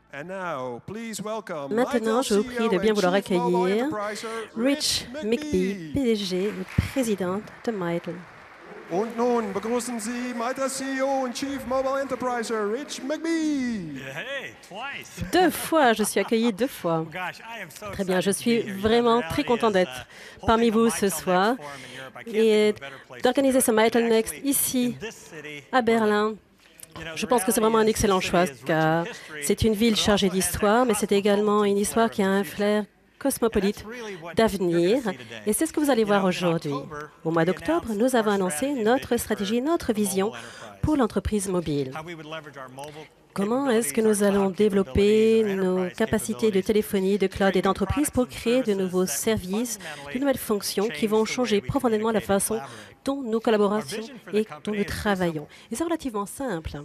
Maintenant, je vous prie de bien vouloir accueillir Rich McBee, PDG et président de Mitel. Und nun begrüßen Sie Mitel CEO und Chief Mobile Enterpriser, Rich McBee. Hey, twice. Deux fois, je suis accueilli deux fois. Très bien, je suis vraiment très content d'être parmi vous ce soir et d'organiser ce Mitel Next ici, à Berlin. Je pense que c'est vraiment un excellent choix, car c'est une ville chargée d'histoire, mais c'est également une histoire qui a un flair cosmopolite d'avenir. Et c'est ce que vous allez voir aujourd'hui. Au mois d'octobre, nous avons annoncé notre stratégie, notre vision pour l'entreprise mobile. Comment est-ce que nous allons développer nos capacités de téléphonie, de cloud et d'entreprise pour créer de nouveaux services, de nouvelles fonctions qui vont changer profondément la façon dont nous collaborons et dont nous travaillons. Et c'est relativement simple,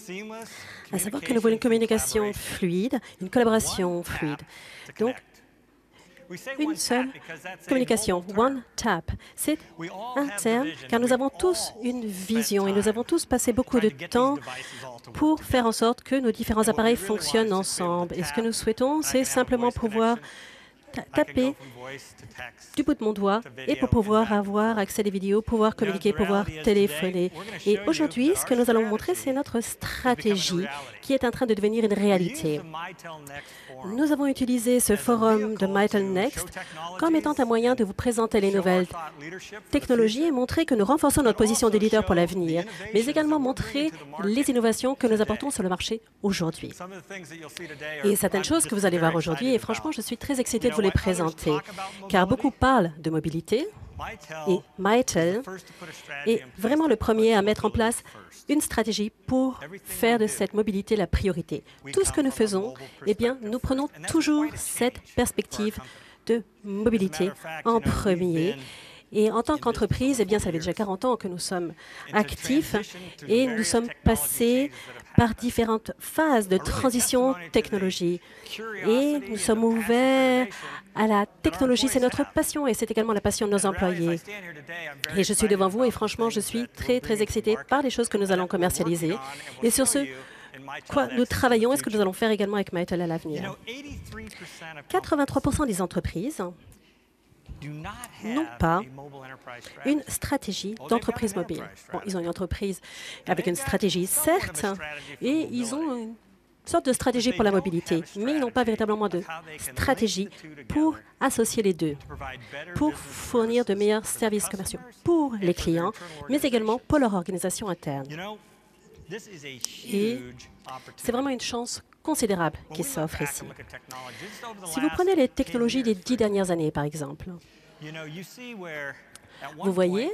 à savoir que nous voulons une communication fluide, une collaboration fluide. Donc, une seule communication, one tap. C'est un terme, car nous avons tous une vision et nous avons tous passé beaucoup de temps pour faire en sorte que nos différents appareils fonctionnent ensemble. Et ce que nous souhaitons, c'est simplement pouvoir taper du bout de mon doigt et pour pouvoir avoir accès à des vidéos, pouvoir communiquer, pouvoir téléphoner. Et aujourd'hui, ce que nous allons montrer, c'est notre stratégie qui est en train de devenir une réalité. Nous avons utilisé ce forum de Mitel Next comme étant un moyen de vous présenter les nouvelles technologies et montrer que nous renforçons notre position de leader pour l'avenir, mais également montrer les innovations que nous apportons sur le marché aujourd'hui. Et certaines choses que vous allez voir aujourd'hui, et franchement, je suis très excitée de vous les présenter, car beaucoup parlent de mobilité, et Mitel est vraiment le premier à mettre en place une stratégie pour faire de cette mobilité la priorité. Tout ce que nous faisons, eh bien, nous prenons toujours cette perspective de mobilité en premier. Et en tant qu'entreprise, eh bien, ça fait déjà 40 ans que nous sommes actifs et nous sommes passés par différentes phases de transition technologique. Et nous sommes ouverts à la technologie. C'est notre passion et c'est également la passion de nos employés. Et je suis devant vous et franchement, je suis très, très excitée par les choses que nous allons commercialiser et sur ce quoi nous travaillons et ce que nous allons faire également avec Mitel à l'avenir. 83% des entreprises n'ont pas une stratégie d'entreprise mobile. Bon, ils ont une entreprise avec une stratégie, certes, et ils ont une sorte de stratégie pour la mobilité, mais ils n'ont pas véritablement de stratégie pour associer les deux, pour fournir de meilleurs services commerciaux pour les clients, mais également pour leur organisation interne. Et c'est vraiment une chance considérable qui s'offre ici. Si vous prenez les technologies des 10 dernières années, par exemple, vous voyez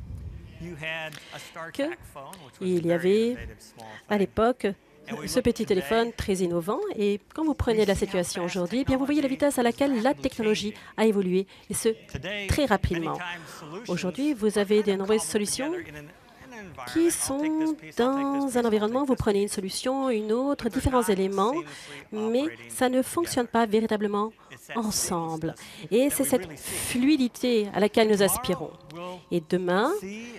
qu'il y avait à l'époque ce petit téléphone très innovant et quand vous prenez la situation aujourd'hui, eh bien vous voyez la vitesse à laquelle la technologie a évolué et ce très rapidement. Aujourd'hui, vous avez de nombreuses solutions qui sont dans un environnement, vous prenez une solution, une autre, différents éléments, mais ça ne fonctionne pas véritablement ensemble. Et c'est cette fluidité à laquelle nous aspirons. Et demain,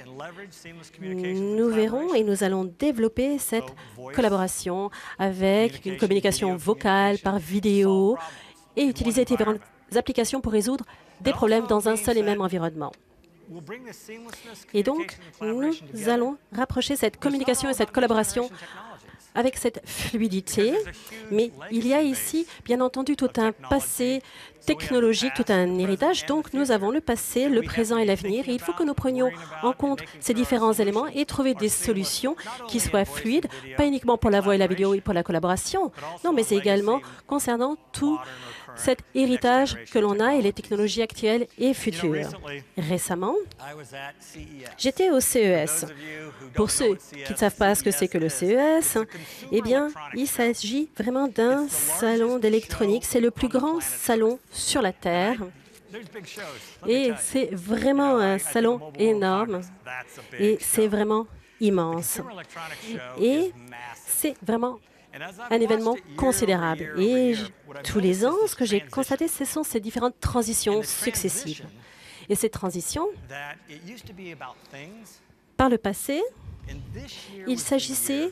nous verrons et nous allons développer cette collaboration avec une communication vocale, par vidéo, et utiliser différentes applications pour résoudre des problèmes dans un seul et même environnement. Et donc, nous allons rapprocher cette communication et cette collaboration avec cette fluidité, mais il y a ici, bien entendu, tout un passé technologique, tout un héritage. Donc, nous avons le passé, le présent et l'avenir. Et il faut que nous prenions en compte ces différents éléments et trouver des solutions qui soient fluides, pas uniquement pour la voix et la vidéo et pour la collaboration, non, mais c'est également concernant tout cet héritage que l'on a et les technologies actuelles et futures. Récemment, j'étais au CES. Pour ceux qui ne savent pas ce que c'est que le CES, eh bien, il s'agit vraiment d'un salon d'électronique. C'est le plus grand salon sur la Terre. Et c'est vraiment un salon énorme. Et c'est vraiment immense. Et c'est vraiment un événement considérable. Et tous les ans, ce que j'ai constaté, ce sont ces différentes transitions successives. Et ces transitions, par le passé, il s'agissait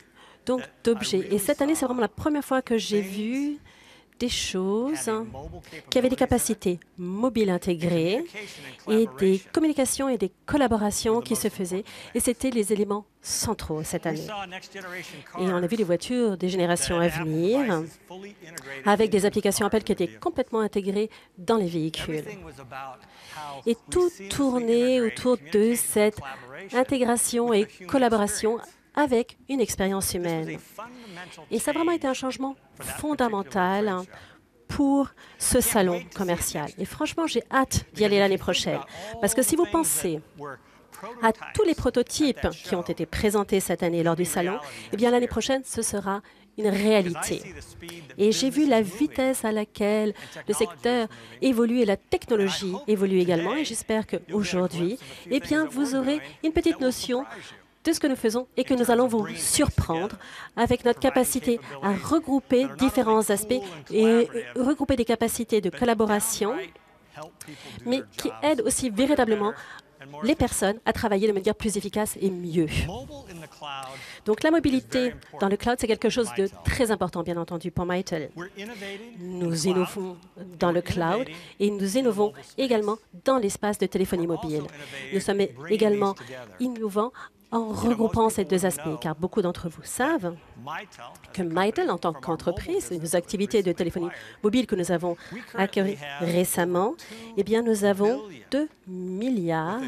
donc d'objets. Et cette année, c'est vraiment la première fois que j'ai vu des choses qui avaient des capacités mobiles intégrées et des communications et des collaborations qui se faisaient. Et c'était les éléments centraux cette année. Et on a vu les voitures des générations à venir avec des applications Apple qui étaient complètement intégrées dans les véhicules. Et tout tournait autour de cette intégration et collaboration avec une expérience humaine. Et ça a vraiment été un changement fondamental pour ce salon commercial. Et franchement, j'ai hâte d'y aller l'année prochaine. Parce que si vous pensez à tous les prototypes qui ont été présentés cette année lors du salon, eh bien l'année prochaine, ce sera une réalité. Et j'ai vu la vitesse à laquelle le secteur évolue et la technologie évolue également. Et j'espère qu'aujourd'hui, eh bien, vous aurez une petite notion de ce que nous faisons et que nous allons vous surprendre avec notre capacité à regrouper différents aspects et regrouper des capacités de collaboration, mais qui aident aussi véritablement les personnes à travailler de manière plus efficace et mieux. Donc la mobilité dans le cloud, c'est quelque chose de très important, bien entendu, pour Mitel. Nous innovons dans le cloud et nous innovons également dans l'espace de téléphonie mobile. Nous sommes également innovants en regroupant ces deux aspects, car beaucoup d'entre vous savent que Mitel, en tant qu'entreprise, nos activités de téléphonie mobile que nous avons accueillies récemment, eh bien, nous avons 2 milliards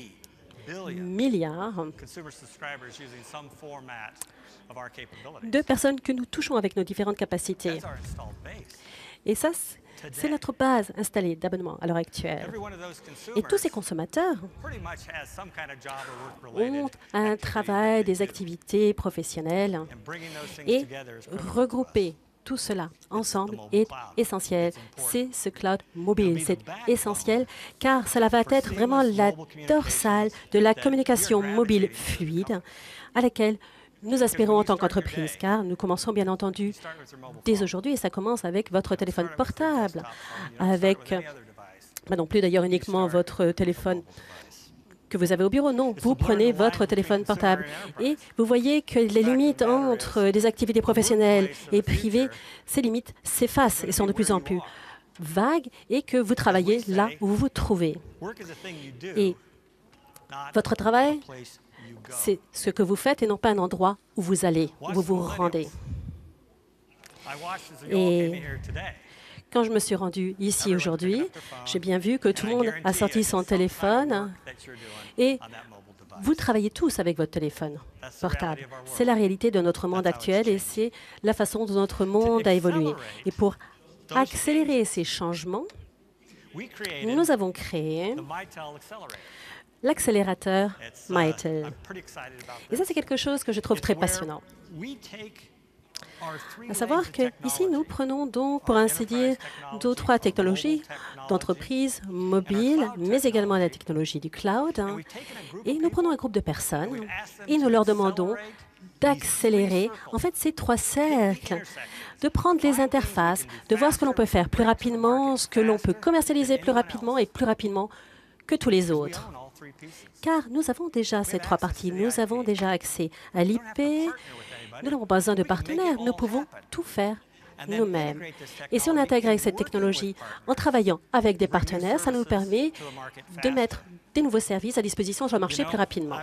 de personnes que nous touchons avec nos différentes capacités. Et ça, c'est notre base installée d'abonnement à l'heure actuelle. Et tous ces consommateurs ont un travail, des activités professionnelles. Et regrouper tout cela ensemble est essentiel. C'est ce cloud mobile. C'est essentiel car cela va être vraiment la dorsale de la communication mobile fluide à laquelle nous aspirons en tant qu'entreprise, car nous commençons bien entendu dès aujourd'hui, et ça commence avec votre téléphone portable, avec, pas non plus d'ailleurs uniquement votre téléphone que vous avez au bureau, non, vous prenez votre téléphone portable et vous voyez que les limites entre des activités professionnelles et privées, ces limites s'effacent et sont de plus en plus vagues et que vous travaillez là où vous vous trouvez. Et votre travail, c'est ce que vous faites et non pas un endroit où vous allez, où vous vous rendez. Et quand je me suis rendue ici aujourd'hui, j'ai bien vu que tout le monde a sorti son téléphone et vous travaillez tous avec votre téléphone portable. C'est la réalité de notre monde actuel et c'est la façon dont notre monde a évolué. Et pour accélérer ces changements, nous avons créé l'accélérateur Mitel. Et ça, c'est quelque chose que je trouve très passionnant. À savoir qu'ici, nous prenons donc, pour ainsi dire, 2 ou 3 technologies d'entreprise mobile, mais également la technologie du cloud. Et nous prenons un groupe de personnes et nous leur demandons d'accélérer, en fait, ces 3 cercles, de prendre les interfaces, de voir ce que l'on peut faire plus rapidement, ce que l'on peut commercialiser plus rapidement et plus rapidement que tous les autres. Car nous avons déjà ces 3 parties. Nous avons déjà accès à l'IP. Nous n'avons pas besoin de partenaires. Nous pouvons tout faire nous-mêmes. Et si on intègre avec cette technologie en travaillant avec des partenaires, ça nous permet de mettre des nouveaux services à disposition sur le marché plus rapidement.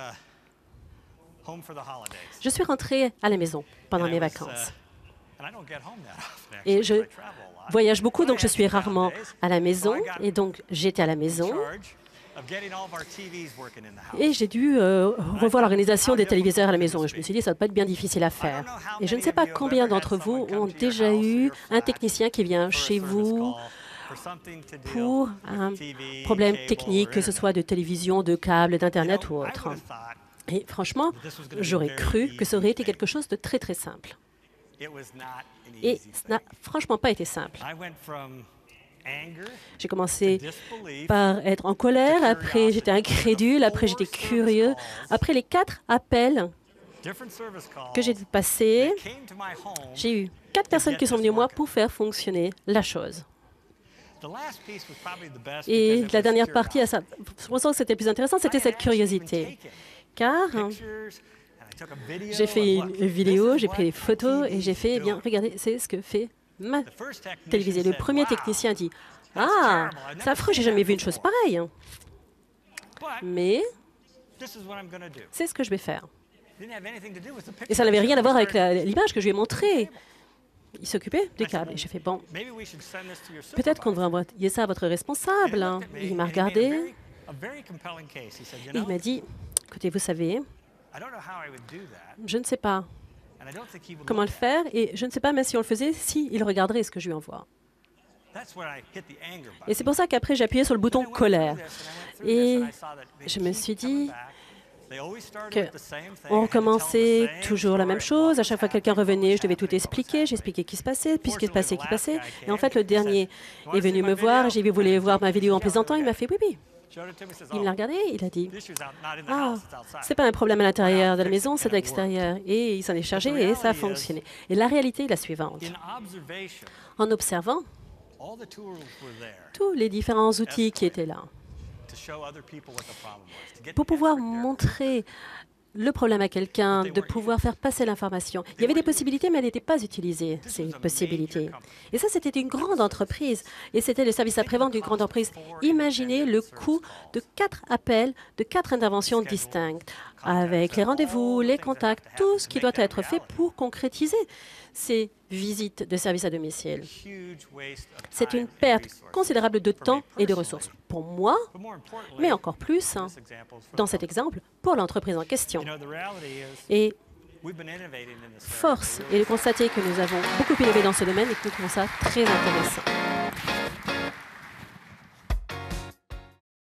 Je suis rentrée à la maison pendant mes vacances. Et je voyage beaucoup, donc je suis rarement à la maison. Et donc, j'étais à la maison. Et j'ai dû revoir l'organisation des téléviseurs à la maison. Et je me suis dit, ça ne va pas être bien difficile à faire. Et je ne sais pas combien d'entre vous ont déjà eu un technicien qui vient chez vous pour un problème technique, que ce soit de télévision, de câble, d'Internet ou autre. Et franchement, j'aurais cru que ça aurait été quelque chose de très, très simple. Et ça n'a franchement pas été simple. J'ai commencé par être en colère, après j'étais incrédule, après j'étais curieux. Après les 4 appels que j'ai dû passer, j'ai eu 4 personnes qui sont venues moi pour faire fonctionner la chose. Et la dernière partie, je pense que c'était le plus intéressant, c'était cette curiosité. Car J'ai fait une vidéo, j'ai pris des photos et j'ai fait, eh bien, regardez, c'est ce que fait ma télévision. Le premier technicien dit, ah, c'est affreux, j'ai jamais vu une chose pareille. Mais c'est ce que je vais faire. Et ça n'avait rien à voir avec l'image que je lui ai montrée. Il s'occupait des câbles. Et j'ai fait, bon, peut-être qu'on devrait envoyer ça à votre responsable. Et il m'a regardé et il m'a dit, écoutez, vous savez, je ne sais pas comment le faire et je ne sais pas même si on le faisait, s'il regarderait ce que je lui envoie. Et c'est pour ça qu'après, j'ai appuyé sur le bouton colère. Et je me suis dit qu'on recommençait toujours la même chose. À chaque fois que quelqu'un revenait, je devais tout expliquer. J'expliquais ce qui se passait, puis ce qui se passait, qui passait. Et en fait, le dernier est venu me voir. J'ai dit, vous voulez voir ma vidéo en plaisantant? Il m'a fait, oui, oui. Il me l'a regardé, il a dit, ah, c'est pas un problème à l'intérieur de la maison, c'est à l'extérieur. Et il s'en est chargé et ça a fonctionné. Et la réalité est la suivante. En observant tous les différents outils qui étaient là, pour pouvoir montrer le problème à quelqu'un, de pouvoir faire passer l'information. Il y avait des possibilités, mais elles n'étaient pas utilisées, ces possibilités. Et ça, c'était une grande entreprise. Et c'était le service après-vente d'une grande entreprise. Imaginez le coût de 4 appels, de 4 interventions distinctes, avec les rendez-vous, les contacts, tout ce qui doit être fait pour concrétiser ces visites de service à domicile. C'est une perte considérable de temps et de ressources pour moi, mais encore plus, dans cet exemple, pour l'entreprise en question. Et force est de constater que nous avons beaucoup innové dans ce domaine et que nous trouvons ça très intéressant.